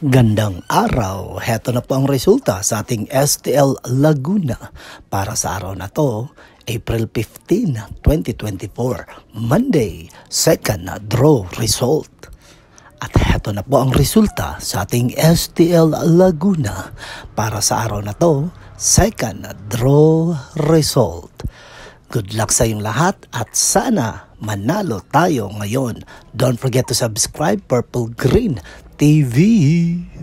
Gandang araw, heto na po ang resulta sa ating STL Laguna para sa araw na to, April 15, 2024, Monday, second draw result. At heto na po ang resulta sa ating STL Laguna para sa araw na to, second draw result. Good luck sa iyong lahat at sana manalo tayo ngayon. Don't forget to subscribe Purple Green TV.